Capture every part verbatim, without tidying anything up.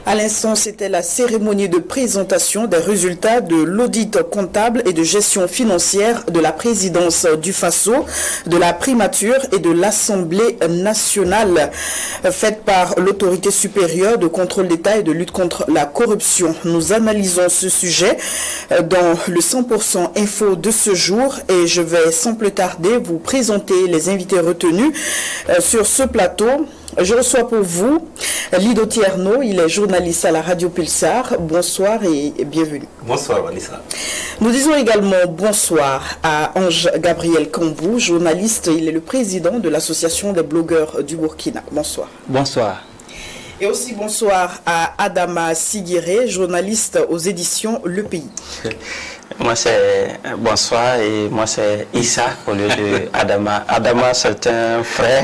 À l'instant, c'était la cérémonie de présentation des résultats de l'audit comptable et de gestion financière de la présidence du FASO, de la primature et de l'Assemblée nationale, faite par l'autorité supérieure de contrôle d'État et de lutte contre la corruption. Nous analysons ce sujet dans le cent pour cent info de ce jour et je vais sans plus tarder vous présenter les invités retenus sur ce plateau. Je reçois pour vous Lido Tierno, il est journaliste à la Radio Pulsar. Bonsoir et bienvenue. Bonsoir Vanessa. Nous disons également bonsoir à Ange Gabriel Kambou, journaliste. Il est le président de l'association des blogueurs du Burkina. Bonsoir. Bonsoir. Et aussi bonsoir à Adama Sigiré, journaliste aux éditions Le Pays. Moi c'est bonsoir et moi c'est Issa au lieu de Adama. Adama c'est un frère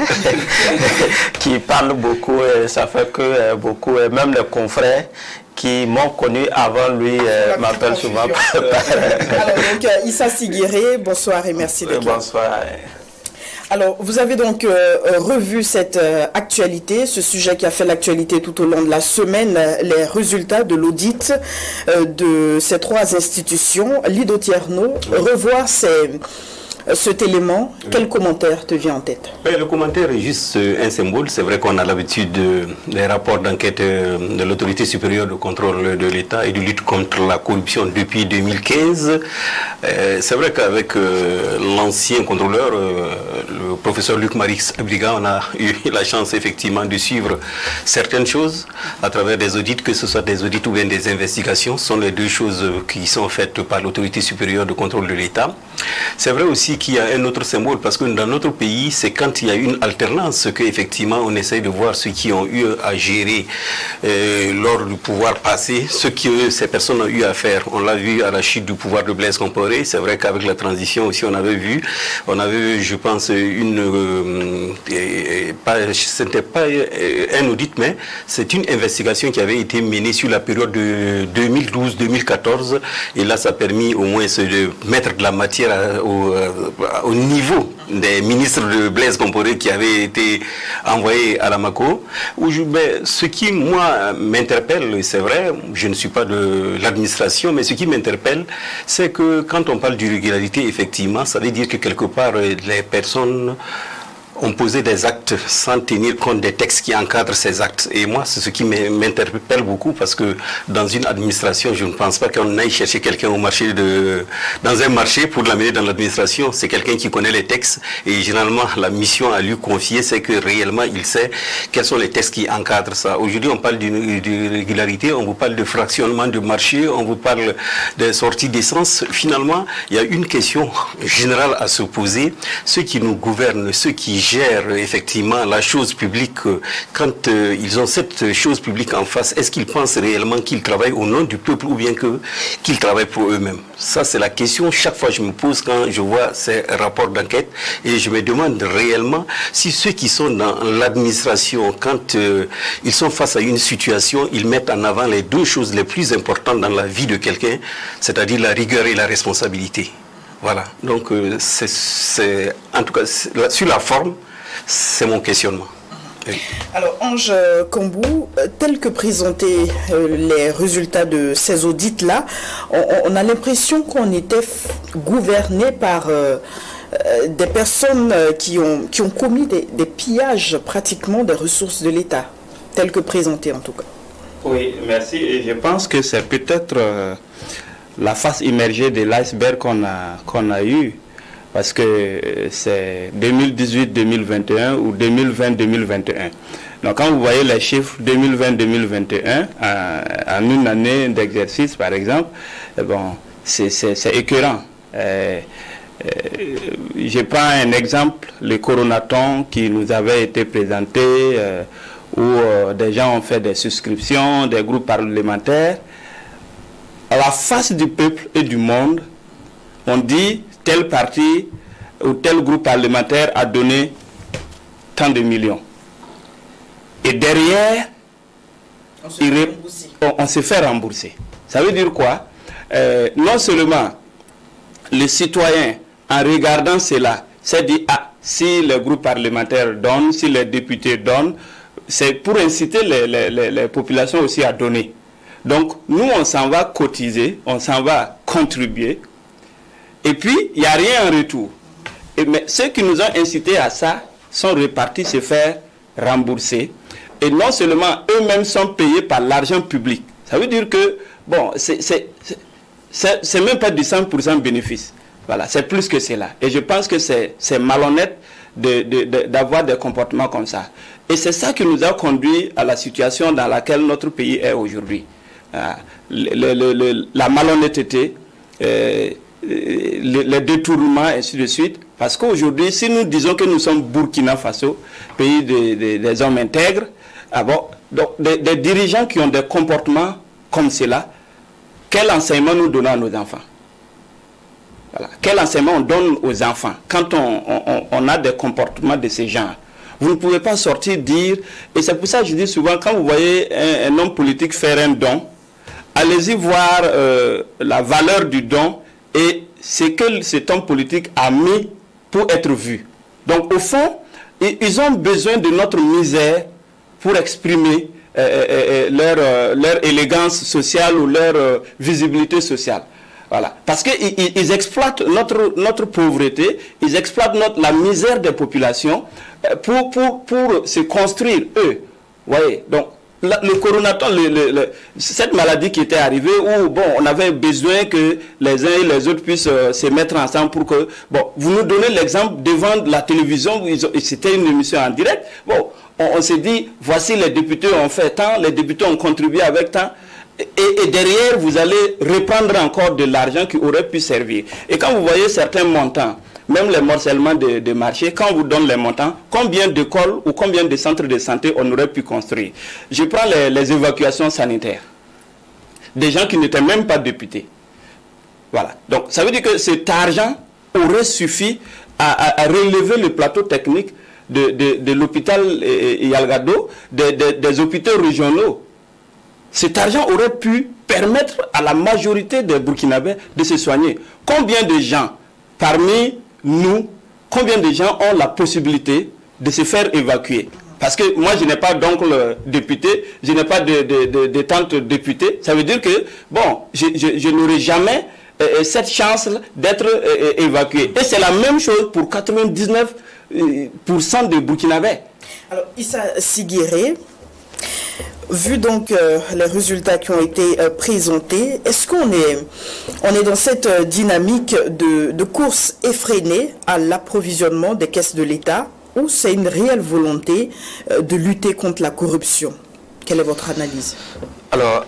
qui parle beaucoup et ça fait que beaucoup, même les confrères qui m'ont connu avant lui euh, m'appellent souvent par... Alors donc Issa Sigiré, bonsoir et merci d'être là. Bonsoir. Alors, vous avez donc euh, revu cette euh, actualité, ce sujet qui a fait l'actualité tout au long de la semaine, les résultats de l'audit euh, de ces trois institutions. Lido Tierno, revoir ces, cet élément, oui. Quel commentaire te vient en tête? Oui, le commentaire est juste un symbole. C'est vrai qu'on a l'habitude de, des rapports d'enquête de l'autorité supérieure de contrôle de l'État et de lutte contre la corruption depuis deux mille quinze. Euh, c'est vrai qu'avec euh, l'ancien contrôleur, euh, le professeur Luc Marix Abriga, on a eu la chance effectivement de suivre certaines choses à travers des audits, que ce soit des audits ou bien des investigations. Ce sont les deux choses qui sont faites par l'autorité supérieure de contrôle de l'État. C'est vrai aussi qu'il y a un autre symbole, parce que dans notre pays, c'est quand il y a une alternance qu'effectivement on essaye de voir ceux qui ont eu à gérer euh, lors du pouvoir passé, ce que ces personnes ont eu à faire. On l'a vu à la chute du pouvoir de Blaise Compaoré. C'est vrai qu'avec la transition aussi, on avait vu, on avait, je pense, une, euh, pas, ce n'était pas un audit, mais c'est une investigation qui avait été menée sur la période de deux mille douze deux mille quatorze, et là, ça a permis au moins de mettre de la matière à, au, au niveau des ministres de Blaise Compaoré qui avaient été envoyés à Bamako. Ce qui, moi, m'interpelle, c'est vrai, je ne suis pas de l'administration, mais ce qui m'interpelle, c'est que quand on parle d'irrégularité, effectivement, ça veut dire que quelque part, les personnes ont posé des actes sans tenir compte des textes qui encadrent ces actes. Et moi, c'est ce qui m'interpelle beaucoup, parce que dans une administration, je ne pense pas qu'on aille chercher quelqu'un au marché de, dans un marché pour l'amener dans l'administration. C'est quelqu'un qui connaît les textes, et généralement, la mission à lui confier, c'est que réellement, il sait quels sont les textes qui encadrent ça. Aujourd'hui, on parle d'irrégularité, on vous parle de fractionnement de marché, on vous parle de sortie d'essence. Finalement, il y a une question générale à se poser. Ceux qui nous gouvernent, ceux qui gèrent effectivement la chose publique, quand euh, ils ont cette chose publique en face, est-ce qu'ils pensent réellement qu'ils travaillent au nom du peuple ou bien que qu'ils travaillent pour eux-mêmes? Ça, c'est la question chaque fois que je me pose quand je vois ces rapports d'enquête, et je me demande réellement si ceux qui sont dans l'administration, quand euh, ils sont face à une situation, ils mettent en avant les deux choses les plus importantes dans la vie de quelqu'un, c'est-à-dire la rigueur et la responsabilité. Voilà, donc euh, c'est, en tout cas, sur la forme, c'est mon questionnement. Oui. Alors, Ange Kambou, tel que présenté euh, les résultats de ces audits-là, on, on a l'impression qu'on était gouverné par euh, euh, des personnes qui ont, qui ont commis des, des pillages pratiquement des ressources de l'État, tel que présenté en tout cas. Oui, merci. Et je pense que c'est peut-être... Euh, la face immergée de l'iceberg qu'on a, qu'on a eu, parce que c'est deux mille dix-huit deux mille vingt et un ou deux mille vingt deux mille vingt et un. Donc quand vous voyez les chiffres deux mille vingt deux mille vingt et un, en, en une année d'exercice par exemple, bon, c'est écœurant. Euh, euh, je prends un exemple, le coronaton qui nous avait été présenté, euh, où euh, des gens ont fait des souscriptions, des groupes parlementaires. À la face du peuple et du monde, on dit tel parti ou tel groupe parlementaire a donné tant de millions. Et derrière, on se, fait, on, on se fait rembourser. Ça veut dire quoi? euh, Non seulement le citoyen, en regardant cela, s'est dit, ah, si le groupe parlementaire donne, si les députés donnent, c'est pour inciter les, les, les, les populations aussi à donner. Donc, nous, on s'en va cotiser, on s'en va contribuer, et puis, il n'y a rien en retour. Et, mais ceux qui nous ont incités à ça sont repartis se faire rembourser. Et non seulement eux-mêmes sont payés par l'argent public. Ça veut dire que, bon, c'est même pas du cent pour cent bénéfice. Voilà, c'est plus que cela. Et je pense que c'est malhonnête d'avoir de, de, de, des comportements comme ça. Et c'est ça qui nous a conduit à la situation dans laquelle notre pays est aujourd'hui. Le, le, le, la malhonnêteté, euh, le, le détournement, et ainsi de suite. Parce qu'aujourd'hui, si nous disons que nous sommes Burkina Faso, pays de, de, des hommes intègres, ah bon, donc des, des dirigeants qui ont des comportements comme cela, quel enseignement nous donnons à nos enfants? Voilà. Quel enseignement on donne aux enfants quand on, on, on a des comportements de ce genre? Vous ne pouvez pas sortir dire, et c'est pour ça que je dis souvent, quand vous voyez un, un homme politique faire un don, allez-y voir euh, la valeur du don et ce que cet homme politique a mis pour être vu. Donc au fond, ils ont besoin de notre misère pour exprimer euh, euh, leur, euh, leur élégance sociale ou leur euh, visibilité sociale. Voilà. Parce qu'ils ils exploitent notre, notre pauvreté, ils exploitent notre, la misère des populations pour, pour, pour se construire, eux. Vous voyez, donc, la, le coronaton, le, le, le, cette maladie qui était arrivée, où bon, on avait besoin que les uns et les autres puissent euh, se mettre ensemble pour que... Bon, vous nous donnez l'exemple devant la télévision, c'était une émission en direct. Bon, on, on s'est dit, voici les députés ont fait tant, les députés ont contribué avec tant. Et, et derrière, vous allez reprendre encore de l'argent qui aurait pu servir. Et quand vous voyez certains montants, même les morcellements de, de marché, quand on vous donne les montants, combien d'écoles ou combien de centres de santé on aurait pu construire? Je prends les, les évacuations sanitaires. Des gens qui n'étaient même pas députés. Voilà. Donc, ça veut dire que cet argent aurait suffi à, à, à relever le plateau technique de, de, de l'hôpital Yalgado, de, de, des hôpitaux régionaux. Cet argent aurait pu permettre à la majorité des Burkinabés de se soigner. Combien de gens, parmi nous, combien de gens ont la possibilité de se faire évacuer? Parce que moi, je n'ai pas d'oncle député, je n'ai pas de, de, de, de tante députée. Ça veut dire que, bon, je, je, je n'aurai jamais euh, cette chance d'être euh, évacué. Et c'est la même chose pour quatre-vingt-dix-neuf pour cent des Burkinabés. Alors, Issa Sigiré, vu donc euh, les résultats qui ont été euh, présentés, est-ce qu'on est, on est dans cette euh, dynamique de, de course effrénée à l'approvisionnement des caisses de l'État, ou c'est une réelle volonté euh, de lutter contre la corruption? Quelle est votre analyse? Alors,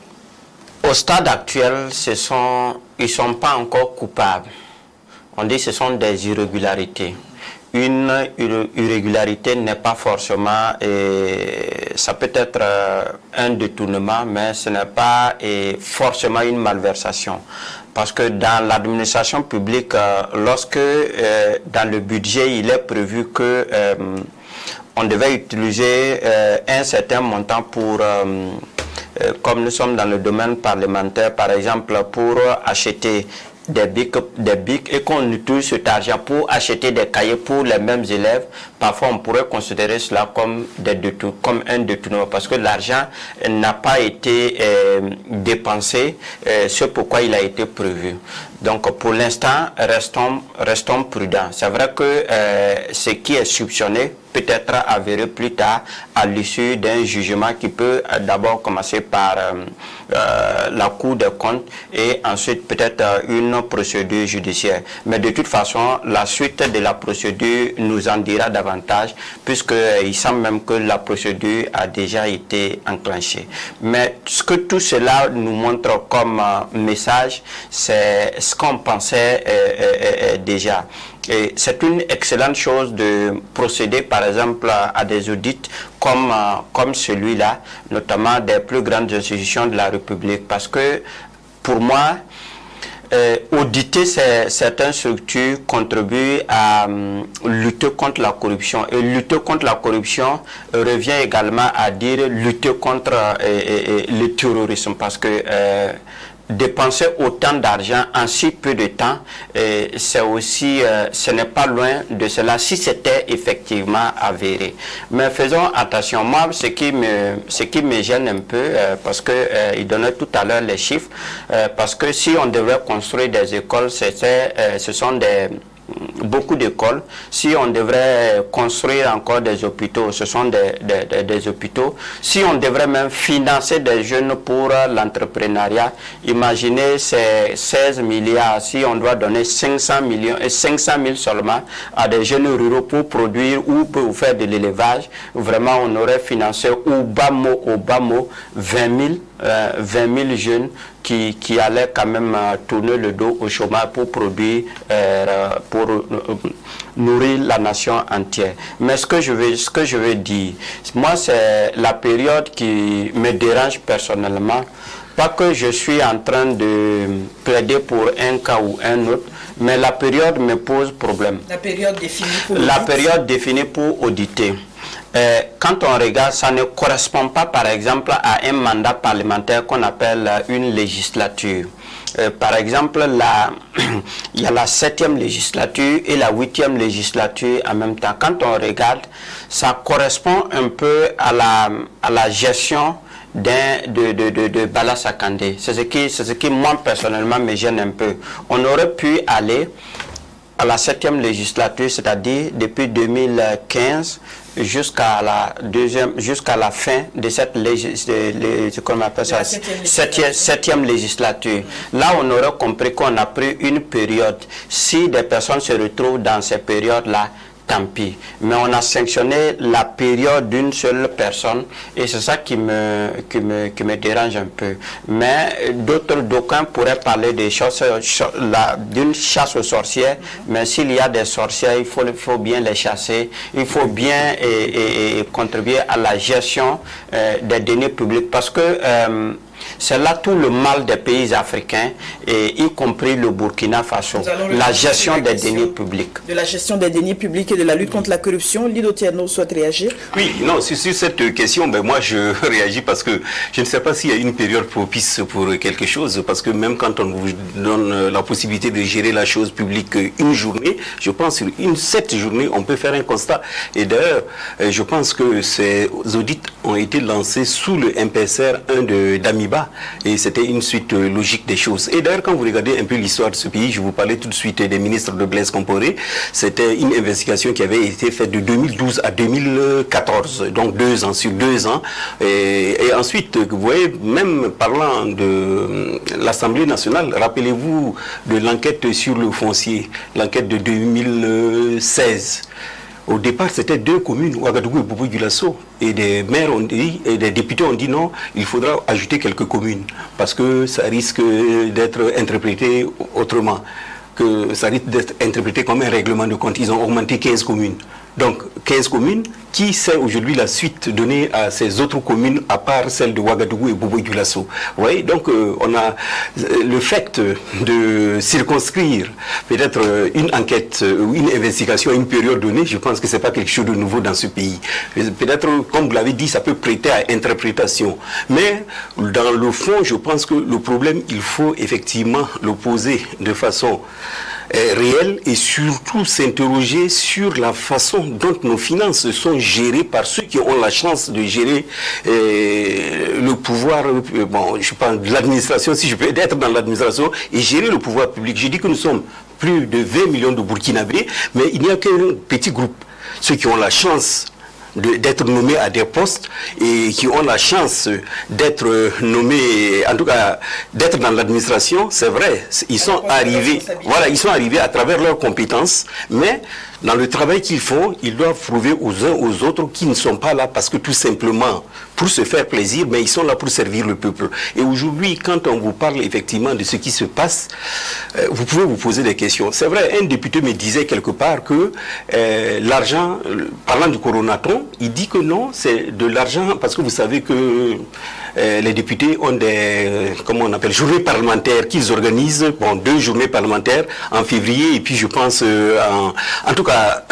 au stade actuel, ce sont, ils ne sont pas encore coupables. On dit que ce sont des irrégularités. Une irrégularité n'est pas forcément, et ça peut être un détournement, mais ce n'est pas et forcément une malversation. Parce que dans l'administration publique, lorsque euh, dans le budget, il est prévu que euh, on devait utiliser euh, un certain montant pour, euh, euh, comme nous sommes dans le domaine parlementaire, par exemple, pour acheter des bics, des bics et qu'on utilise cet argent pour acheter des cahiers pour les mêmes élèves, parfois on pourrait considérer cela comme, des détour, comme un détournement parce que l'argent n'a pas été euh, dépensé, euh, ce pourquoi il a été prévu. Donc pour l'instant, restons, restons prudents. C'est vrai que euh, ce qui est soupçonné peut être avéré plus tard à l'issue d'un jugement qui peut euh, d'abord commencer par euh, euh, la Cour des comptes et ensuite peut-être euh, une procédure judiciaire. Mais de toute façon, la suite de la procédure nous en dira davantage puisqu'il euh, semble même que la procédure a déjà été enclenchée. Mais ce que tout cela nous montre comme euh, message, c'est ce qu'on pensait euh, euh, euh, déjà. Et c'est une excellente chose de procéder par exemple à des audits comme, euh, comme celui-là, notamment des plus grandes institutions de la République. Parce que pour moi, euh, auditer ces, certaines structures contribue à euh, lutter contre la corruption. Et lutter contre la corruption euh, revient également à dire lutter contre euh, euh, euh, le terrorisme. Parce que euh, dépenser autant d'argent en si peu de temps, c'est aussi, euh, ce n'est pas loin de cela si c'était effectivement avéré. Mais faisons attention. Moi, ce qui me, ce qui me gêne un peu, euh, parce que euh, il donnait tout à l'heure les chiffres, euh, parce que si on devrait construire des écoles, c'était, euh, ce sont des beaucoup d'écoles. Si on devrait construire encore des hôpitaux, ce sont des, des, des, des hôpitaux. Si on devrait même financer des jeunes pour l'entrepreneuriat, imaginez ces seize milliards, si on doit donner cinq cents millions et cinq cent mille seulement à des jeunes ruraux pour produire ou pour faire de l'élevage, vraiment on aurait financé au bas mot, au bas mot, vingt mille jeunes qui, qui allaient quand même euh, tourner le dos au chômage pour produire, euh, pour euh, nourrir la nation entière. Mais ce que je veux, ce que je veux dire, moi c'est la période qui me dérange personnellement. Pas que je suis en train de plaider pour un cas ou un autre, mais la période me pose problème. La période définie pour La période définie pour auditer. Euh, quand on regarde, ça ne correspond pas par exemple à un mandat parlementaire qu'on appelle une législature. Euh, par exemple, la, il y a la septième législature et la huitième législature en même temps. Quand on regarde, ça correspond un peu à la, à la gestion d'un de, de, de, de Bala Sakandé. C'est ce qui, c'est ce qui, moi, personnellement, me gêne un peu. On aurait pu aller à la septième législature, c'est-à-dire depuis deux mille quinze jusqu'à la deuxième, jusqu'à la fin de cette législature, comment on appelle ça, septième, septième législature. Là, on aurait compris qu'on a pris une période. Si des personnes se retrouvent dans ces périodes-là, tant pis. Mais on a sanctionné la période d'une seule personne et c'est ça qui me, qui, me, qui me dérange un peu. Mais d'autres, d'aucuns pourraient parler des choses, d'une chasse aux sorcières, mais s'il y a des sorcières, il faut, il faut bien les chasser, il faut bien et, et, et contribuer à la gestion euh, des deniers publics parce que euh, c'est là tout le mal des pays africains, et y compris le Burkina Faso, la gestion des deniers publics. De la gestion des deniers publics et de la lutte contre la corruption. Lido Tierno souhaite réagir? Oui, non, sur, sur cette question, ben moi je réagis parce que je ne sais pas s'il y a une période propice pour quelque chose, parce que même quand on vous donne la possibilité de gérer la chose publique une journée, je pense sur une cette journée, on peut faire un constat. Et d'ailleurs, je pense que ces audits ont été lancés sous le M P S R un de d'Amiba. Et c'était une suite euh, logique des choses. Et d'ailleurs, quand vous regardez un peu l'histoire de ce pays, je vous parlais tout de suite des ministres de Blaise Compaoré, c'était une investigation qui avait été faite de deux mille douze à deux mille quatorze, donc deux ans sur deux ans. Et, et ensuite, vous voyez, même parlant de euh, l'Assemblée nationale, rappelez-vous de l'enquête sur le foncier, l'enquête de deux mille seize. Au départ, c'était deux communes, Ouagadougou et Bobo-Dioulasso, et des maires ont dit, et des députés ont dit non, il faudra ajouter quelques communes, parce que ça risque d'être interprété autrement, que ça risque d'être interprété comme un règlement de compte. Ils ont augmenté quinze communes. Donc, quinze communes, qui sait aujourd'hui la suite donnée à ces autres communes, à part celle de Ouagadougou et Bobo-Dioulasso? Vous voyez, donc euh, on a le fait de circonscrire peut-être une enquête ou une investigation à une période donnée, je pense que ce n'est pas quelque chose de nouveau dans ce pays. Peut-être, comme vous l'avez dit, ça peut prêter à interprétation. Mais dans le fond, je pense que le problème, il faut effectivement le poser de façon réel et surtout s'interroger sur la façon dont nos finances sont gérées par ceux qui ont la chance de gérer euh, le pouvoir, euh, bon, je parle de l'administration, si je peux être dans l'administration et gérer le pouvoir public. Je dis que nous sommes plus de vingt millions de Burkinabés, mais il n'y a qu'un petit groupe, ceux qui ont la chance d'être nommés à des postes et qui ont la chance d'être nommés, en tout cas d'être dans l'administration. C'est vrai, ils sont arrivés, voilà, ils sont arrivés à travers leurs compétences, mais dans le travail qu'ils font, ils doivent prouver aux uns aux autres qu'ils ne sont pas là parce que tout simplement pour se faire plaisir, mais ils sont là pour servir le peuple. Et aujourd'hui, quand on vous parle effectivement de ce qui se passe, euh, vous pouvez vous poser des questions. C'est vrai, un député me disait quelque part que euh, l'argent, parlant du coronaton, il dit que non, c'est de l'argent, parce que vous savez que euh, les députés ont des, euh, comment on appelle, journées parlementaires qu'ils organisent, bon, deux journées parlementaires en février, et puis je pense, euh, en, en tout cas,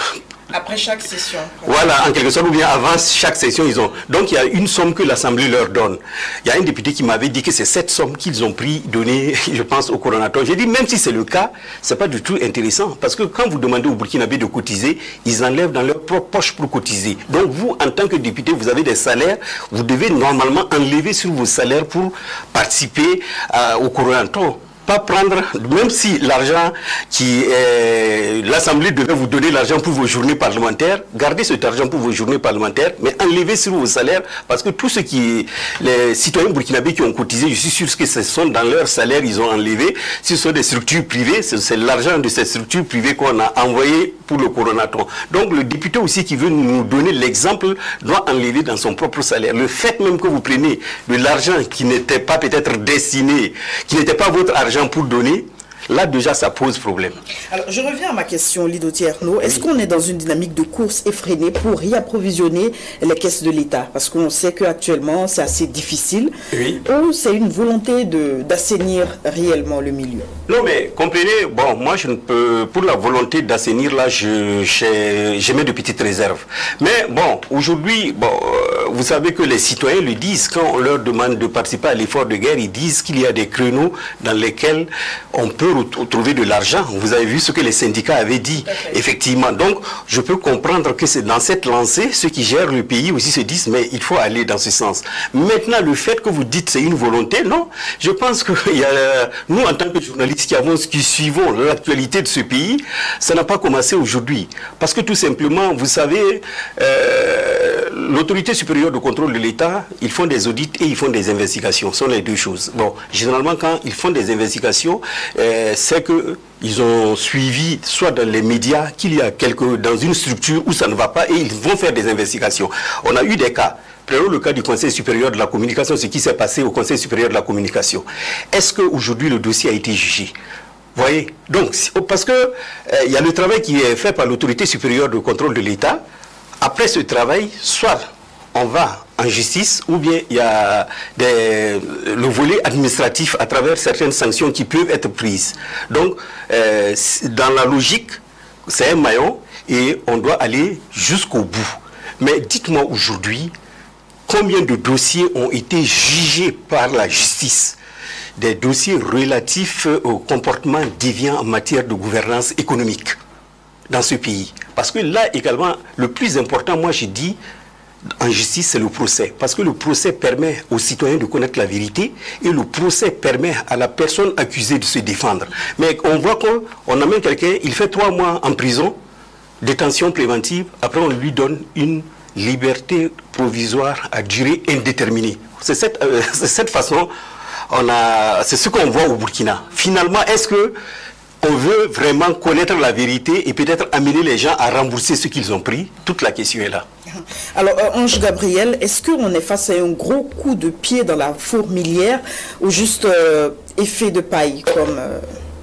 Après chaque session. Voilà, en quelque sorte, ou bien avant chaque session, ils ont. Donc il y a une somme que l'Assemblée leur donne. Il y a un député qui m'avait dit que c'est cette somme qu'ils ont pris, donnée, je pense, au coordonnateur. J'ai dit, même si c'est le cas, c'est pas du tout intéressant. Parce que quand vous demandez aux Burkinabés de cotiser, ils enlèvent dans leur propre poche pour cotiser. Donc vous, en tant que député, vous avez des salaires, vous devez normalement enlever sur vos salaires pour participer euh, au coordonnateur. Pas prendre, même si l'argent qui est, l'Assemblée devait vous donner l'argent pour vos journées parlementaires, gardez cet argent pour vos journées parlementaires, mais enlevez sur vos salaires, parce que tous ceux qui, les citoyens burkinabés qui ont cotisé, je suis sûr que ce sont dans leur salaire, ils ont enlevé. Si ce sont des structures privées, c'est l'argent de ces structures privées qu'on a envoyé pour le coordonnateur. Donc le député aussi qui veut nous donner l'exemple doit enlever dans son propre salaire. Le fait même que vous preniez de l'argent qui n'était pas peut-être destiné, qui n'était pas votre argent pour donner, là déjà ça pose problème. Alors je reviens à ma question, Lido Tierno. Est-ce qu'on est dans une dynamique de course effrénée pour réapprovisionner les caisses de l'État? Parce qu'on sait qu'actuellement c'est assez difficile. Oui. Ou c'est une volonté d'assainir réellement le milieu? Non mais comprenez, bon moi je ne peux, pour la volonté d'assainir là, je, je, je mets de petites réserves. Mais bon, aujourd'hui, bon, euh, vous savez que les citoyens le disent, quand on leur demande de participer à l'effort de guerre, ils disent qu'il y a des créneaux dans lesquels on peut trouver de l'argent. Vous avez vu ce que les syndicats avaient dit, effectivement. Donc, je peux comprendre que c'est dans cette lancée, ceux qui gèrent le pays aussi se disent, mais il faut aller dans ce sens. Maintenant, le fait que vous dites c'est une volonté, non. Je pense que il y a, nous, en tant que journalistes qui avons, qui suivons l'actualité de ce pays, ça n'a pas commencé aujourd'hui. Parce que tout simplement, vous savez, euh, l'autorité supérieure de contrôle de l'État, ils font des audits et ils font des investigations. Ce sont les deux choses. Bon, généralement, quand ils font des investigations, euh, c'est qu'ils ont suivi, soit dans les médias, qu'il y a quelque, dans une structure où ça ne va pas et ils vont faire des investigations. On a eu des cas. Prenons le cas du Conseil supérieur de la communication, ce qui s'est passé au Conseil supérieur de la communication. Est-ce qu'aujourd'hui le dossier a été jugé? Vous voyez? Donc, parce que euh, il y a le travail qui est fait par l'autorité supérieure de contrôle de l'État. Après ce travail, soit on va en justice, ou bien il y a des, le volet administratif à travers certaines sanctions qui peuvent être prises. Donc, euh, dans la logique, c'est un maillon et on doit aller jusqu'au bout. Mais dites-moi aujourd'hui, combien de dossiers ont été jugés par la justice? Des dossiers relatifs au comportement déviant en matière de gouvernance économique dans ce pays. Parce que là également, le plus important, moi je dis, en justice, c'est le procès. Parce que le procès permet aux citoyens de connaître la vérité et le procès permet à la personne accusée de se défendre. Mais on voit qu'on amène quelqu'un, il fait trois mois en prison, détention préventive, après on lui donne une liberté provisoire à durée indéterminée. C'est cette, euh, cette façon, on a, c'est ce qu'on voit au Burkina. Finalement, est-ce que on veut vraiment connaître la vérité et peut-être amener les gens à rembourser ce qu'ils ont pris? Toute la question est là. Alors, Ange Gabriel, est-ce qu'on est face à un gros coup de pied dans la fourmilière ou juste euh, effet de paille comme... Euh...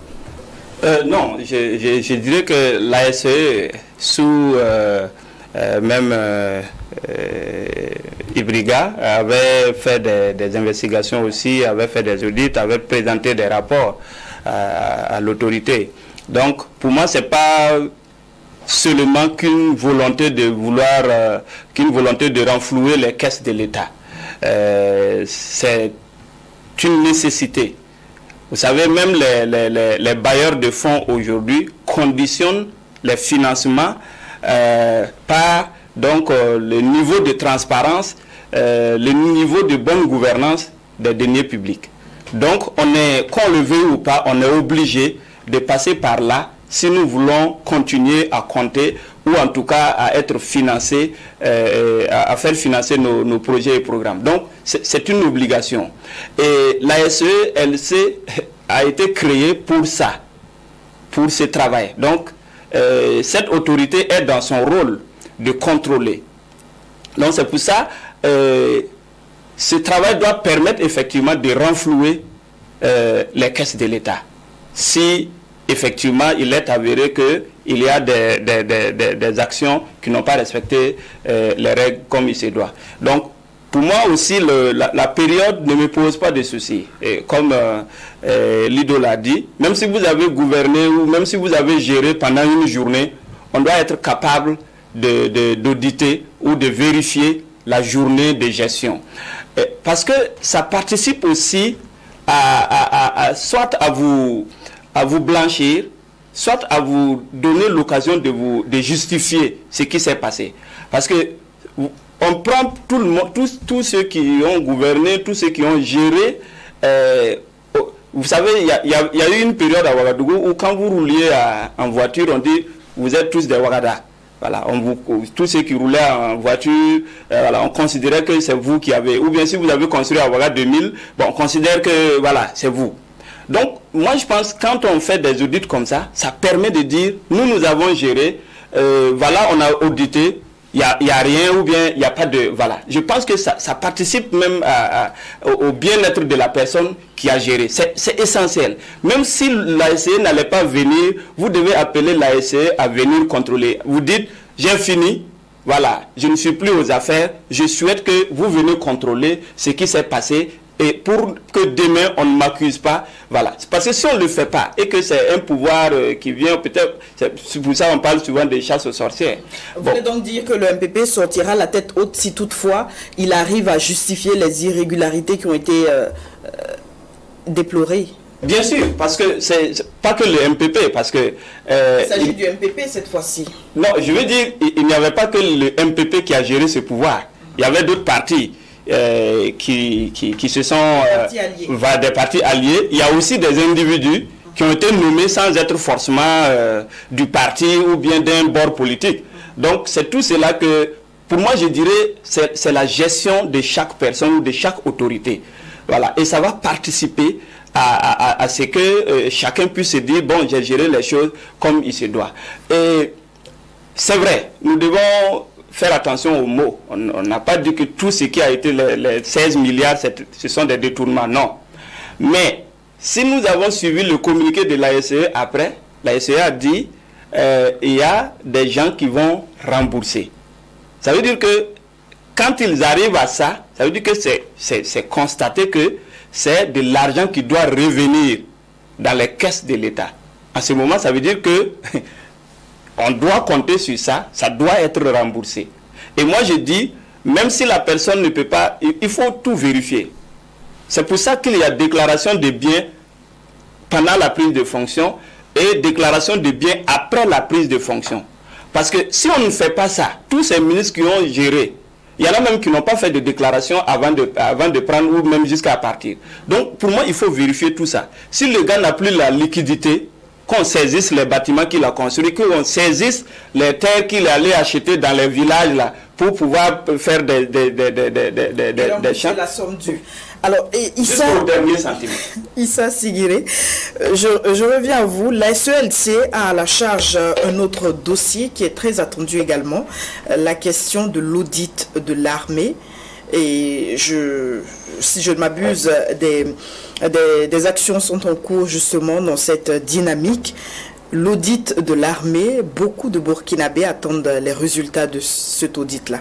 Euh, non, je, je, je dirais que l'A S E, sous euh, euh, même euh, euh, Ibriga, avait fait des, des investigations aussi, avait fait des audits, avait présenté des rapports à, à l'autorité. Donc, pour moi, c'est pas seulement qu'une volonté de vouloir, euh, qu'une volonté de renflouer les caisses de l'État. Euh, c'est une nécessité. Vous savez, même les, les, les, les bailleurs de fonds aujourd'hui conditionnent les financements euh, par donc, euh, le niveau de transparence, euh, le niveau de bonne gouvernance des deniers publics. Donc, on est, qu'on le veuille ou pas, on est obligé de passer par là si nous voulons continuer à compter ou en tout cas à être financé, euh, à, à faire financer nos, nos projets et programmes. Donc, c'est une obligation. Et l'A S E, L C, a été créée pour ça, pour ce travail. Donc, euh, cette autorité est dans son rôle de contrôler. Donc, c'est pour ça, euh, ce travail doit permettre effectivement de renflouer euh, les caisses de l'État. Si effectivement, il est avéré qu'il y a des, des, des, des actions qui n'ont pas respecté euh, les règles comme il se doit. Donc, pour moi aussi, le, la, la période ne me pose pas de soucis. Et comme euh, euh, Lido l'a dit, même si vous avez gouverné ou même si vous avez géré pendant une journée, on doit être capable d'auditer ou de vérifier la journée de gestion. Parce que ça participe aussi à, à, à, à soit à vous, à vous blanchir, soit à vous donner l'occasion de vous de justifier ce qui s'est passé. Parce que on prend tout le monde, tous, tous ceux qui ont gouverné, tous ceux qui ont géré. Euh, vous savez, il y a, y, a, y a eu une période à Ouagadougou où quand vous rouliez à, en voiture, on dit vous êtes tous des Ouagada. Voilà, on vous, tous ceux qui roulaient en voiture, euh, voilà, on considérait que c'est vous qui avez, ou bien si vous avez construit à Ouaga deux mille, bon, on considère que voilà, c'est vous. Donc, moi je pense que quand on fait des audits comme ça, ça permet de dire, nous, nous avons géré, euh, voilà, on a audité, il n'y a, y a rien ou bien il n'y a pas de... Voilà, je pense que ça, ça participe même à, à, au, au bien-être de la personne qui a géré. C'est essentiel. Même si l'A S C E n'allait pas venir, vous devez appeler l'A S C E à venir contrôler. Vous dites, j'ai fini, voilà, je ne suis plus aux affaires, je souhaite que vous venez contrôler ce qui s'est passé et pour que demain on ne m'accuse pas, voilà. Parce que si on ne le fait pas et que c'est un pouvoir euh, qui vient peut-être, c'est pour ça on parle souvent des chasses aux sorcières. Vous bon. voulez donc dire que le M P P sortira la tête haute si toutefois il arrive à justifier les irrégularités qui ont été euh, euh, déplorées? Bien sûr, parce que c'est pas que le M P P, parce que... Euh, il s'agit du M P P cette fois-ci. Non, je veux dire, il, il n'y avait pas que le M P P qui a géré ce pouvoir. Il y avait d'autres partis. Euh, qui, qui, qui se sont euh, va, des partis alliés. Il y a aussi des individus qui ont été nommés sans être forcément euh, du parti ou bien d'un bord politique. Donc c'est tout cela que, pour moi je dirais, c'est la gestion de chaque personne ou de chaque autorité. Voilà. Et ça va participer à, à, à ce que euh, chacun puisse se dire, bon, j'ai géré les choses comme il se doit. Et c'est vrai, nous devons faire attention aux mots. On n'a pas dit que tout ce qui a été les, les seize milliards, ce sont des détournements. Non. Mais si nous avons suivi le communiqué de l'A S C E après, l'A S C E a dit euh, il y a des gens qui vont rembourser. Ça veut dire que quand ils arrivent à ça, ça veut dire que c'est constaté que c'est de l'argent qui doit revenir dans les caisses de l'État. À ce moment, ça veut dire que on doit compter sur ça, ça doit être remboursé. Et moi je dis, même si la personne ne peut pas, il faut tout vérifier. C'est pour ça qu'il y a déclaration de biens pendant la prise de fonction et déclaration de biens après la prise de fonction. Parce que si on ne fait pas ça, tous ces ministres qui ont géré, il y en a même qui n'ont pas fait de déclaration avant de, avant de prendre ou même jusqu'à partir. Donc pour moi, il faut vérifier tout ça. Si le gars n'a plus la liquidité, qu'on saisisse les bâtiments qu'il a construits, qu'on saisisse les terres qu'il allait acheter dans les villages là, pour pouvoir faire des, des, des, des, des, des, des, des champs. La somme due. Alors, et Issa, Issa Sigiré, je, je reviens à vous. La S E L C a à la charge un autre dossier qui est très attendu également, la question de l'audit de l'armée. Et je, si je ne m'abuse, des, des, des actions sont en cours justement dans cette dynamique. L'audit de l'armée, beaucoup de Burkinabés attendent les résultats de cet audit-là.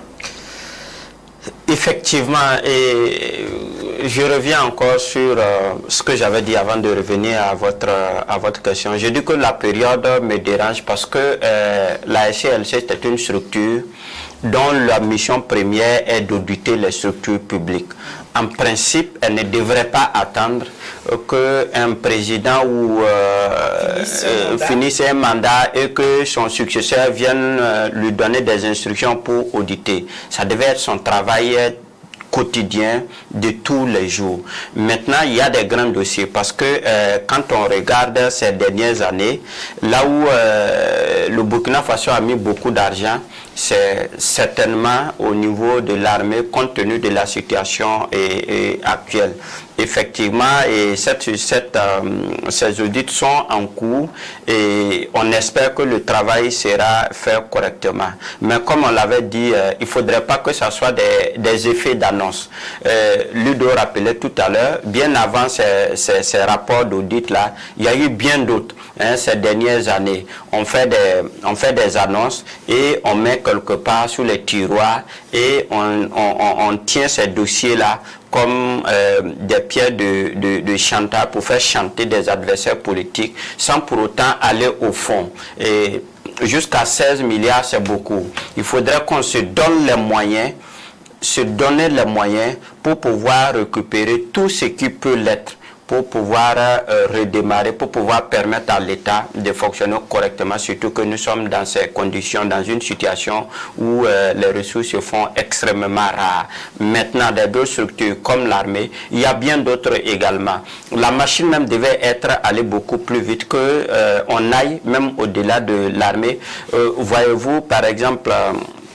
Effectivement, et je reviens encore sur euh, ce que j'avais dit avant de revenir à votre, à votre question. Je dis que la période me dérange parce que euh, la S C L C est une structure dont la mission première est d'auditer les structures publiques. En principe, elle ne devrait pas attendre qu'un président ou, euh, euh, finisse un mandat et que son successeur vienne euh, lui donner des instructions pour auditer. Ça devait être son travail quotidien de tous les jours. Maintenant, il y a des grands dossiers parce que euh, quand on regarde ces dernières années, là où euh, le Burkina Faso a mis beaucoup d'argent, c'est certainement au niveau de l'armée compte tenu de la situation et, et actuelle. Effectivement, et cette, cette, euh, ces audits sont en cours et on espère que le travail sera fait correctement. Mais comme on l'avait dit, euh, il ne faudrait pas que ce soit des, des effets d'annonce. Euh, Ludo rappelait tout à l'heure, bien avant ces, ces, ces rapports d'audit-là, il y a eu bien d'autres hein, ces dernières années. On fait, des, on fait des annonces et on met quelque part sous les tiroirs et on, on, on tient ces dossiers-là comme euh, des pierres de, de, de chantage pour faire chanter des adversaires politiques sans pour autant aller au fond. Et jusqu'à seize milliards, c'est beaucoup. Il faudrait qu'on se donne les moyens, se donner les moyens pour pouvoir récupérer tout ce qui peut l'être, pour pouvoir euh, redémarrer, pour pouvoir permettre à l'État de fonctionner correctement, surtout que nous sommes dans ces conditions, dans une situation où euh, les ressources se font extrêmement rares. Maintenant, des deux structures comme l'armée, il y a bien d'autres également. La machine même devait être allée beaucoup plus vite que euh, on aille même au-delà de l'armée. Euh, voyez-vous, par exemple, euh,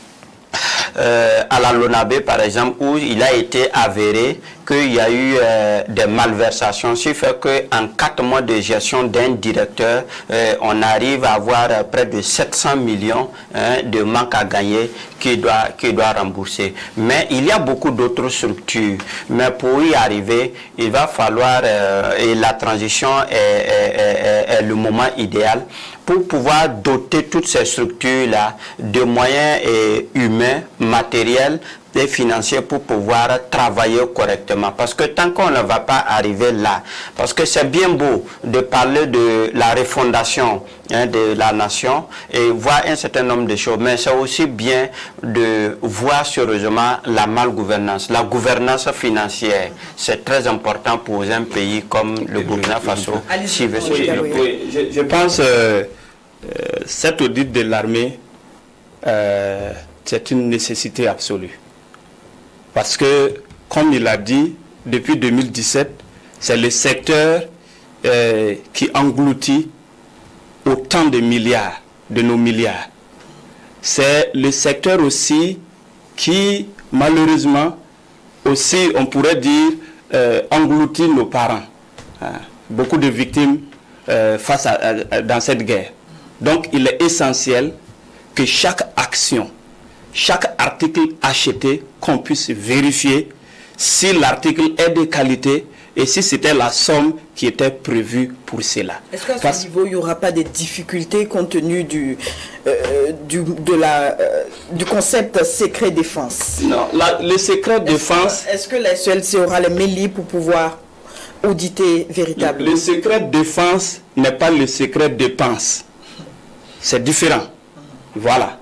Euh, à la Lonabé, par exemple, où il a été avéré qu'il y a eu euh, des malversations, ce qui fait qu'en quatre mois de gestion d'un directeur, euh, on arrive à avoir euh, près de sept cents millions hein, de manque à gagner qu'il doit, qu'il doit rembourser. Mais il y a beaucoup d'autres structures. Mais pour y arriver, il va falloir, euh, et la transition est, est, est, est le moment idéal, pour pouvoir doter toutes ces structures-là de moyens et humains, matériels et financiers pour pouvoir travailler correctement. Parce que tant qu'on ne va pas arriver là, parce que c'est bien beau de parler de la refondation hein, de la nation et voir un certain nombre de choses, mais c'est aussi bien de voir sérieusement la malgouvernance, la gouvernance financière. C'est très important pour un pays comme le Burkina Faso. Si oui, oui, je, je pense que euh, euh, cet audit de l'armée, euh, c'est une nécessité absolue. Parce que, comme il a dit, depuis deux mille dix-sept, c'est le secteur euh, qui engloutit autant de milliards, de nos milliards. C'est le secteur aussi qui, malheureusement, aussi, on pourrait dire, euh, engloutit nos parents. Hein. Beaucoup de victimes euh, face à, à, dans cette guerre. Donc, il est essentiel que chaque action, chaque article acheté, qu'on puisse vérifier si l'article est de qualité et si c'était la somme qui était prévue pour cela. Est-ce qu'à ce Parce... niveau, il n'y aura pas des difficultés compte tenu du, euh, du, de la, euh, du concept secret défense? Non, la, le secret défense... Est-ce que, est que la S E L C aura les mêlés pour pouvoir auditer véritablement? Le, le secret défense n'est pas le secret dépense. C'est différent. Voilà.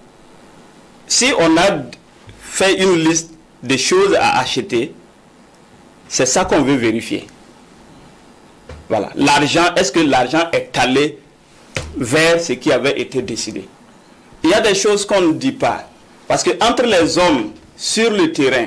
Si on a fait une liste de choses à acheter, c'est ça qu'on veut vérifier. Voilà. L'argent, est-ce que l'argent est allé vers ce qui avait été décidé? Il y a des choses qu'on ne dit pas. Parce que entre les hommes sur le terrain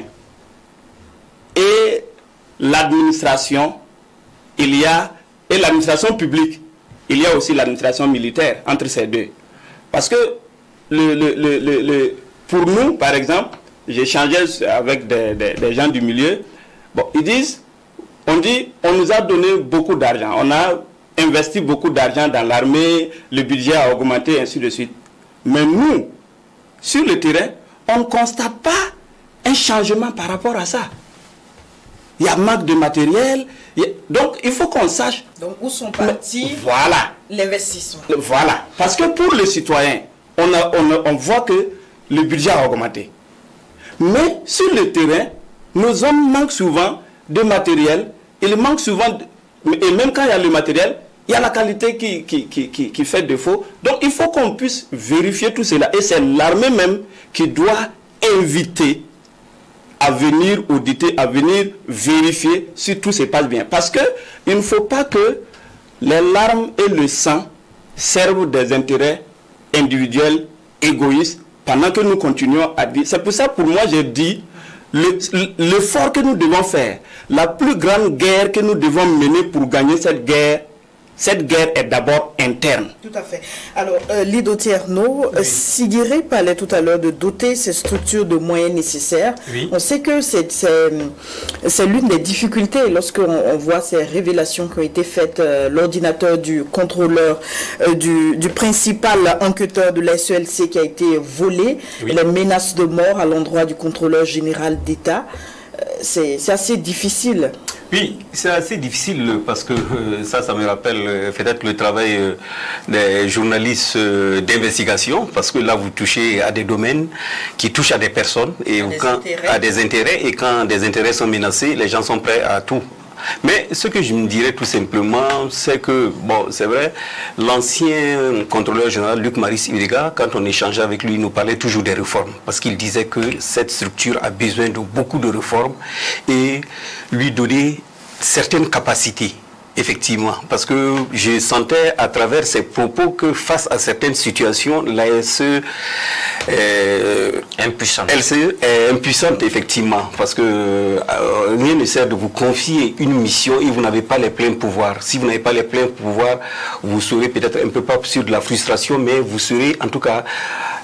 et l'administration, il y a, et l'administration publique, il y a aussi l'administration militaire, entre ces deux. Parce que le, le, le, le, le, pour nous, par exemple, j'ai échangé avec des, des, des gens du milieu, bon, ils disent, on dit, on nous a donné beaucoup d'argent, on a investi beaucoup d'argent dans l'armée, le budget a augmenté, ainsi de suite. Mais nous, sur le terrain, on ne constate pas un changement par rapport à ça. Il y a manque de matériel, il y a... donc il faut qu'on sache. Donc où sont partis voilà. l'investissement? Voilà, parce que pour les citoyens, on, a, on, a, on voit que le budget a augmenté. Mais sur le terrain, nos hommes manquent souvent de matériel, il manque souvent, de... et même quand il y a le matériel, il y a la qualité qui, qui, qui, qui, qui fait défaut. Donc il faut qu'on puisse vérifier tout cela. Et c'est l'armée même qui doit inviter à venir auditer, à venir vérifier si tout se passe bien. Parce qu'il ne faut pas que les larmes et le sang servent des intérêts individuels, égoïstes, pendant que nous continuons à dire. C'est pour ça, pour moi, j'ai dit, l'effort que nous devons faire, la plus grande guerre que nous devons mener pour gagner cette guerre, cette guerre est d'abord interne. Tout à fait. Alors, euh, Lido Tierno, oui. Sigiré parlait tout à l'heure de doter ces structures de moyens nécessaires. Oui. On sait que c'est l'une des difficultés lorsqu'on on voit ces révélations qui ont été faites. Euh, L'ordinateur du contrôleur, euh, du, du principal enquêteur de la S E L C qui a été volé, oui. Les menaces de mort à l'endroit du contrôleur général d'État. Euh, c'est assez difficile. Oui, c'est assez difficile parce que euh, ça, ça me rappelle euh, peut-être le travail euh, des journalistes euh, d'investigation, parce que là, vous touchez à des domaines qui touchent à des personnes et à, des, quand, à des intérêts, et quand des intérêts sont menacés, les gens sont prêts à tout. Mais ce que je me dirais tout simplement, c'est que, bon, c'est vrai, l'ancien contrôleur général Luc Maris Irega, quand on échangeait avec lui, il nous parlait toujours des réformes. Parce qu'il disait que cette structure a besoin de beaucoup de réformes et lui donner certaines capacités. Effectivement, parce que je sentais à travers ses propos que face à certaines situations, l'A S E euh, impuissante. Elle est impuissante, effectivement, parce que euh, rien ne sert de vous confier une mission et vous n'avez pas les pleins pouvoirs. Si vous n'avez pas les pleins pouvoirs, vous serez peut-être un peu pas sur de la frustration, mais vous serez en tout cas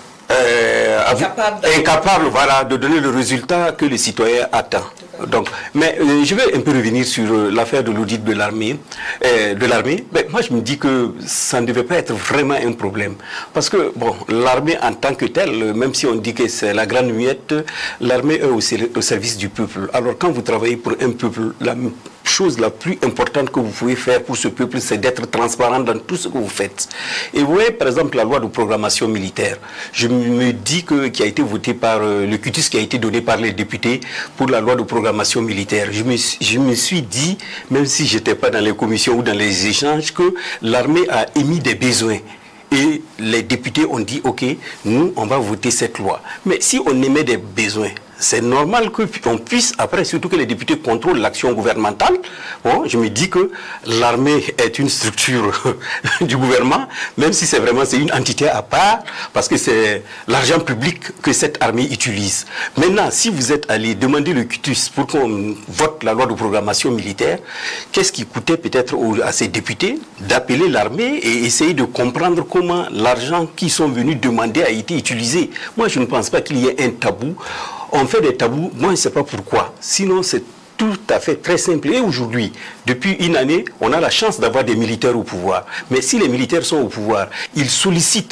euh, incapable, incapable voilà, de donner le résultat que le citoyen attend. Donc, mais euh, je vais un peu revenir sur euh, l'affaire de l'audit de l'armée. Euh, de l'armée, moi je me dis que ça ne devait pas être vraiment un problème. Parce que, bon, l'armée en tant que telle, même si on dit que c'est la grande muette, l'armée est au, au service du peuple. Alors quand vous travaillez pour un peuple, la chose la plus importante que vous pouvez faire pour ce peuple, c'est d'être transparent dans tout ce que vous faites. Et vous voyez, par exemple, la loi de programmation militaire. Je me dis que qui a été votée par euh, le cutus qui a été donné par les députés pour la loi de programmation militaire. Je me, je me suis dit, même si je n'étais pas dans les commissions ou dans les échanges, que l'armée a émis des besoins. Et les députés ont dit, ok, nous, on va voter cette loi. Mais si on émet des besoins, c'est normal qu'on puisse, après, surtout que les députés contrôlent l'action gouvernementale. Bon, je me dis que l'armée est une structure du gouvernement, même si c'est vraiment c'est une entité à part, parce que c'est l'argent public que cette armée utilise. Maintenant, si vous êtes allé demander le cutus pour qu'on vote la loi de programmation militaire, qu'est-ce qui coûtait peut-être à ces députés d'appeler l'armée et essayer de comprendre comment l'argent qu'ils sont venus demander a été utilisé? Moi, je ne pense pas qu'il y ait un tabou. On fait des tabous, moi je ne sais pas pourquoi. Sinon, c'est tout à fait très simple. Et aujourd'hui, depuis une année, on a la chance d'avoir des militaires au pouvoir. Mais si les militaires sont au pouvoir, ils sollicitent